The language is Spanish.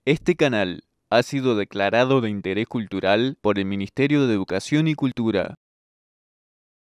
Este canal ha sido declarado de interés cultural por el Ministerio de Educación y Cultura.